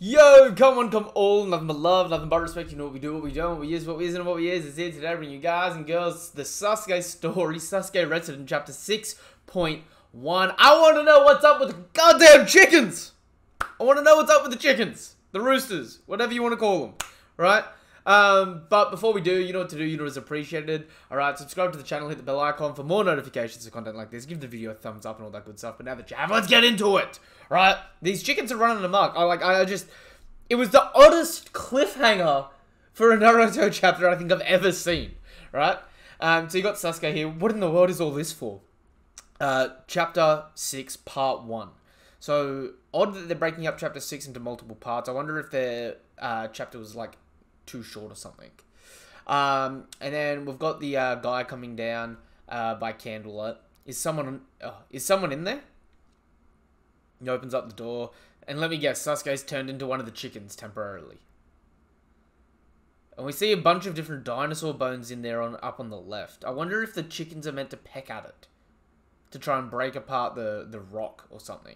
Yo, come on, come all, nothing but love, nothing but respect. You know what we do, what we don't, what we is, what we isn't, and what we is. It's here today, bringing you guys and girls the Sasuke story, Sasuke Resident, chapter 6.1. I want to know what's up with the goddamn chickens. I want to know what's up with the chickens, the roosters, whatever you want to call them, right? But before we do, you know what to do, you know it's appreciated. Alright, subscribe to the channel, hit the bell icon for more notifications of content like this. Give the video a thumbs up and all that good stuff. But now that you have, let's get into it. Right? These chickens are running amok. It was the oddest cliffhanger for a Naruto chapter I think I've ever seen. Right? So you got Sasuke here. What in the world is all this for? Chapter 6, part 1. So, odd that they're breaking up chapter 6 into multiple parts. I wonder if their chapter was like too short or something. And then we've got the guy coming down by candlelight. Is someone in there? He opens up the door, and let me guess, Sasuke's turned into one of the chickens temporarily. And we see a bunch of different dinosaur bones in there up on the left. I wonder if the chickens are meant to peck at it to try and break apart the rock or something.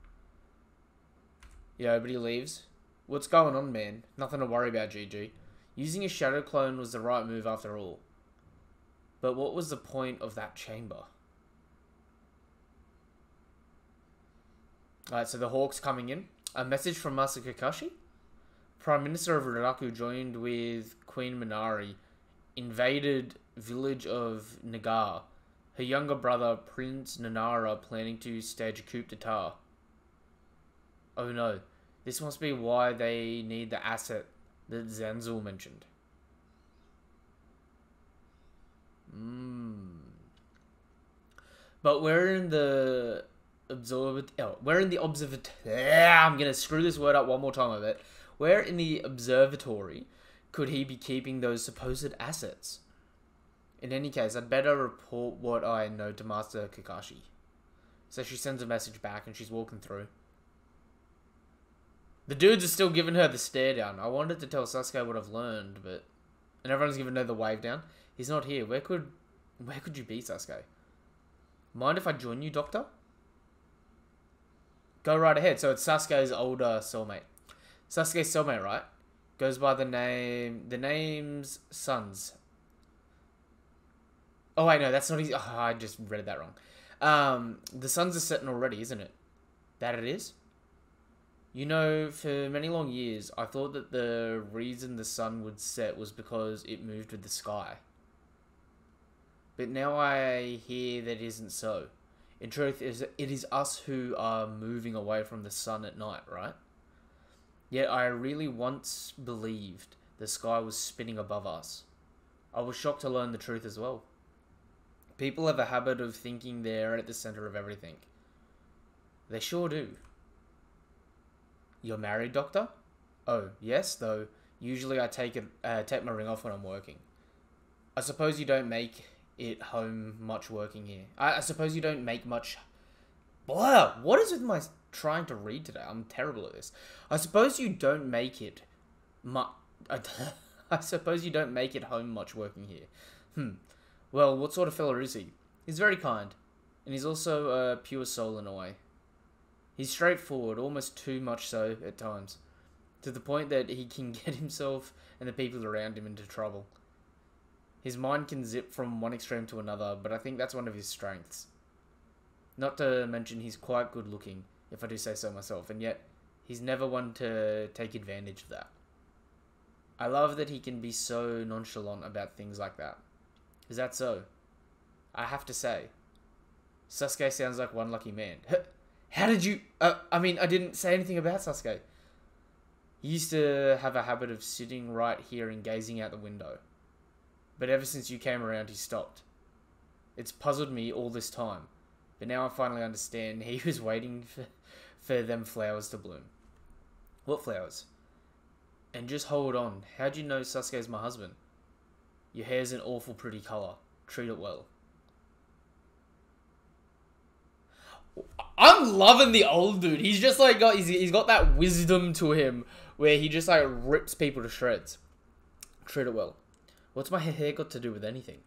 Yeah, but he leaves. What's going on, man? Nothing to worry about, GG. Using a shadow clone was the right move after all. But what was the point of that chamber? Alright, so the Hawk's coming in. A message from Master Kakashi? Prime Minister of Riraku joined with Queen Minari, invaded village of Nagar. Her younger brother, Prince Nanara, planning to stage a coup d'etat. Oh no. This must be why they need the asset that Zanzul mentioned. But we're in the observatory. I'm gonna screw this word up one more time, I bet. Where in the observatory could he be keeping those supposed assets? In any case, I'd better report what I know to Master Kakashi. So she sends a message back and she's walking through. The dudes are still giving her the stare down. I wanted to tell Sasuke what I've learned, but... And everyone's giving her the wave down. He's not here. Where could you be, Sasuke? Mind if I join you, Doctor? Go right ahead. So it's Sasuke's older soulmate. Sasuke's soulmate, right? Goes by the name's Sons. Oh, wait, no, that's not his... Oh, I just read that wrong. The Sons are setting already, isn't it? That it is? You know, for many long years, I thought that the reason the sun would set was because it moved with the sky. But now I hear that it isn't so. In truth, it is us who are moving away from the sun at night, right? Yet I really once believed the sky was spinning above us. I was shocked to learn the truth as well. People have a habit of thinking they're at the center of everything. They sure do. You're married, Doctor? Oh, yes, though usually I take my ring off when I'm working. I suppose you don't make it home much working here. I suppose you don't make much... Blah! What is with my trying to read today? I'm terrible at this. I suppose you don't make it... I suppose you don't make it home much working here. Well, what sort of fella is he? He's very kind. And he's also a pure soul in a way. He's straightforward, almost too much so at times, to the point that he can get himself and the people around him into trouble. His mind can zip from one extreme to another, but I think that's one of his strengths. Not to mention he's quite good looking, if I do say so myself, and yet he's never one to take advantage of that. I love that he can be so nonchalant about things like that. Is that so? I have to say, Sasuke sounds like one lucky man. How did you... I mean, I didn't say anything about Sasuke. He used to have a habit of sitting right here and gazing out the window. But ever since you came around, he stopped. It's puzzled me all this time. But now I finally understand he was waiting for them flowers to bloom. What flowers? And just hold on. How'd you know Sasuke's my husband? Your hair's an awful pretty colour. Treat it well. I'm loving the old dude. He's just like he's got that wisdom to him where he just like rips people to shreds. Treat it well. What's my hair got to do with anything?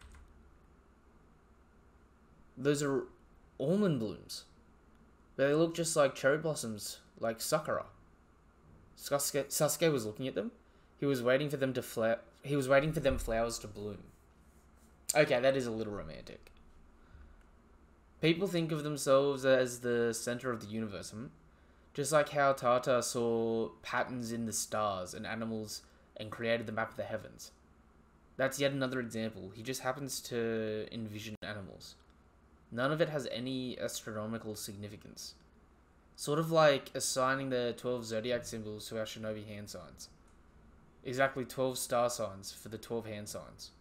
Those are almond blooms. They look just like cherry blossoms, like Sakura. Sasuke was looking at them. He was waiting for them to He was waiting for them flowers to bloom. Okay, that is a little romantic. People think of themselves as the center of the universe, just like how Tata saw patterns in the stars and animals and created the map of the heavens. That's yet another example. He just happens to envision animals. None of it has any astronomical significance. Sort of like assigning the 12 zodiac symbols to our shinobi hand signs. Exactly 12 star signs for the 12 hand signs.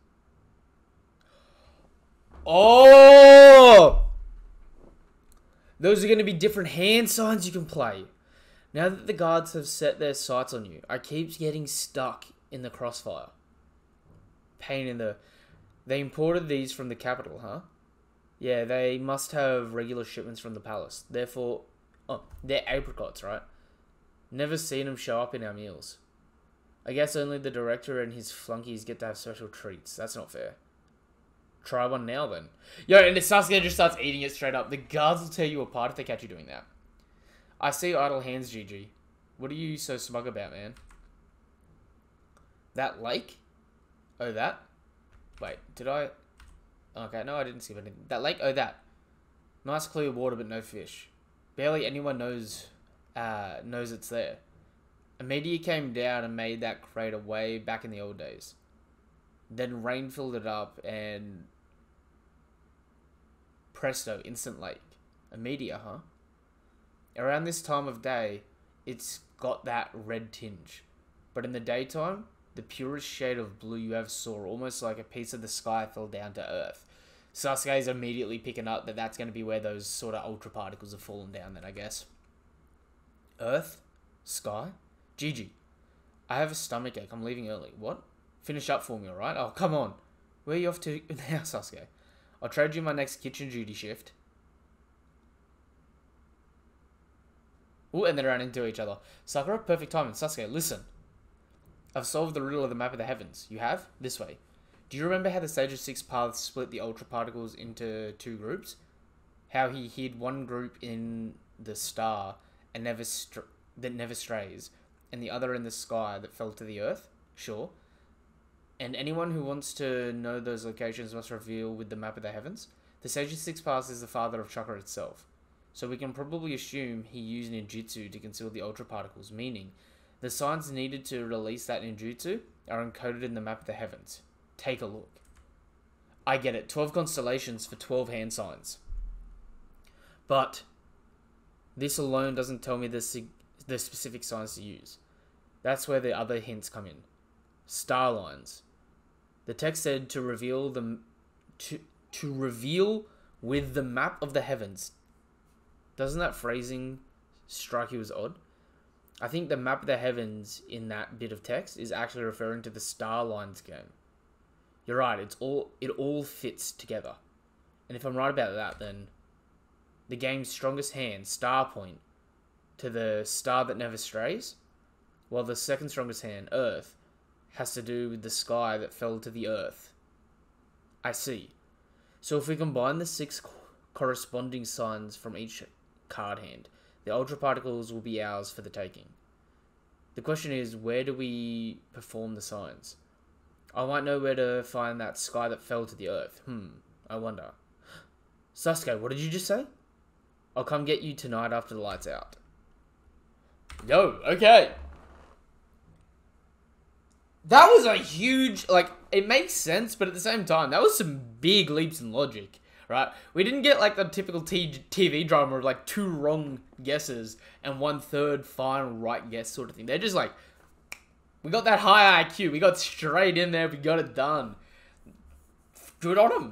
Oh! Those are going to be different hand signs you can play. Now that the guards have set their sights on you, I keep getting stuck in the crossfire. Pain in the... They imported these from the capital, huh? Yeah, they must have regular shipments from the palace. Therefore... Oh, they're apricots, right? Never seen them show up in our meals. I guess only the director and his flunkies get to have special treats. That's not fair. Try one now, then. Yo, and the Sasuke just starts eating it straight up. The guards will tear you apart if they catch you doing that. I see idle hands, GG. What are you so smug about, man? That lake? Oh, that? Wait, did I... Okay, no, I didn't see anything. That lake? Oh, that. Nice clear water, but no fish. Barely anyone knows it's there. A meteor came down and made that crater way back in the old days. Then rain filled it up and... Presto, instant lake. A meteor, huh? Around this time of day, it's got that red tinge. But in the daytime, the purest shade of blue you ever saw, almost like a piece of the sky fell down to earth. Sasuke's immediately picking up that that's going to be where those sort of ultra particles have fallen down then, I guess. Earth? Sky? GG. I have a stomachache. I'm leaving early. What? Finish up for me, alright? Oh, come on. Where are you off to now, Sasuke? I'll trade you my next kitchen duty shift. Ooh, and they ran into each other. Sakura, perfect timing. Sasuke, listen. I've solved the riddle of the map of the heavens. You have? This way. Do you remember how the Sage of Six Paths split the ultra particles into two groups? How he hid one group in the star and that never strays, and the other in the sky that fell to the earth? Sure. And anyone who wants to know those locations must reveal with the map of the heavens. The Sage of Six Paths is the father of chakra itself. So we can probably assume he used ninjutsu to conceal the ultra particles, meaning the signs needed to release that ninjutsu are encoded in the map of the heavens. Take a look. I get it. 12 constellations for 12 hand signs. But this alone doesn't tell me the specific signs to use. That's where the other hints come in. Star lines. The text said to reveal them to reveal with the map of the heavens. Doesn't that phrasing strike you as odd? I think the map of the heavens in that bit of text is actually referring to the star lines game. You're right, it all fits together. And if I'm right about that, then the game's strongest hand, star, point to the star that never strays, while the second strongest hand, earth, has to do with the sky that fell to the earth. I see. So if we combine the 6 corresponding signs from each card hand, the ultra particles will be ours for the taking. The question is, where do we perform the signs? I might know where to find that sky that fell to the earth. I wonder. Sasuke, what did you just say? I'll come get you tonight after the lights out. Yo, okay. That was a huge, like, it makes sense, but at the same time, that was some big leaps in logic, right? We didn't get, like, the typical TV drama of, like, 2 wrong guesses and 1/3 final right guess sort of thing. They're just like, we got that high IQ. We got straight in there. We got it done. Good on them.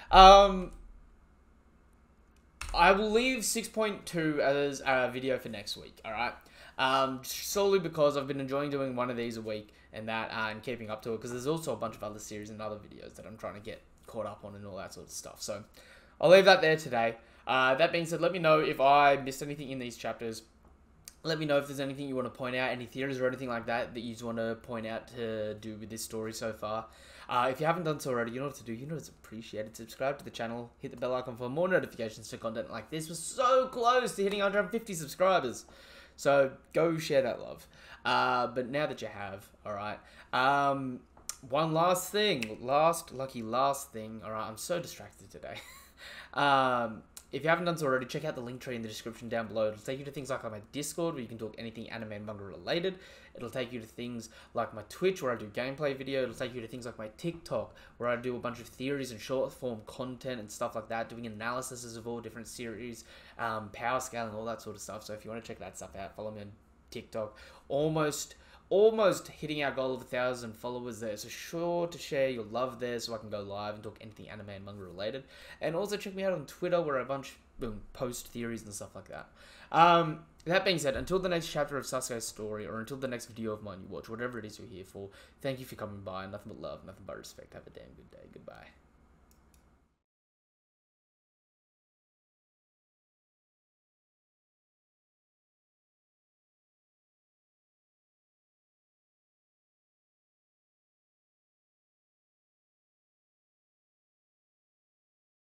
I will leave 6.2 as a video for next week, alright? Solely because I've been enjoying doing one of these a week and that, and keeping up to it, because there's also a bunch of other series and other videos that I'm trying to get caught up on and all that sort of stuff. So, I'll leave that there today. That being said, let me know if I missed anything in these chapters. Let me know if there's anything you want to point out, any theories or anything like that you just want to point out to do with this story so far. If you haven't done so already, you know what to do. You know it's appreciated. Subscribe to the channel. Hit the bell icon for more notifications to content like this. We're so close to hitting 150 subscribers. So go share that love. But now that you have, all right. One last thing, last thing. All right, I'm so distracted today. If you haven't done so already, check out the link tree in the description down below. It'll take you to things like my Discord, where you can talk anything anime and manga related. It'll take you to things like my Twitch, where I do gameplay video. It'll take you to things like my TikTok, where I do a bunch of theories and short form content and stuff like that, doing analysis of all different series, power scale and all that sort of stuff. So if you want to check that stuff out, follow me on TikTok. Almost hitting our goal of 1,000 followers there, so sure to share your love there so I can go live and talk anything anime and manga related. And also check me out on Twitter, where I post theories and stuff like that. That being said, until the next chapter of Sasuke's story, or until the next video of mine you watch, whatever it is you're here for, thank you for coming by. Nothing but love, nothing but respect. Have a damn good day. Goodbye.